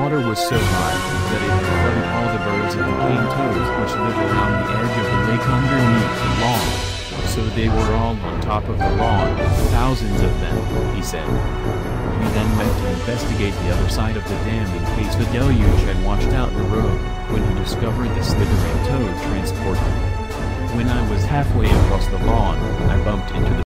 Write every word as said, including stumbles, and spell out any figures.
water was so high that it had flooded all the birds and cane toads which lived around the edge of the lake underneath the lawn. So they were all on top of the lawn, thousands of them, he said. We then went to investigate the other side of the dam in case the deluge had washed out the road, when he discovered the slithering toad transporter. When I was halfway across the lawn, I bumped into the